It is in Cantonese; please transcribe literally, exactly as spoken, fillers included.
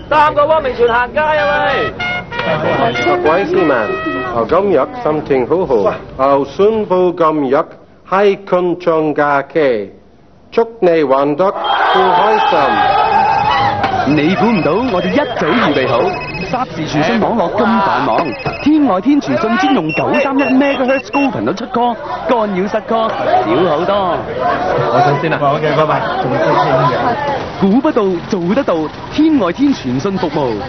三個汪明荃行街啊喂！ 各位市民，我今日心情好好，我宣布今日係公眾假期，祝你玩得好開心。 你估唔到我哋一早預備好，霎時傳訊網絡咁繁忙，天外天傳訊專用九三一 megahertz 高頻率出 call， 干擾失 call 少好多。 我先先啦，好嘅，拜拜。仲識傾嘅。 估不到，做得到，天外天傳訊服務。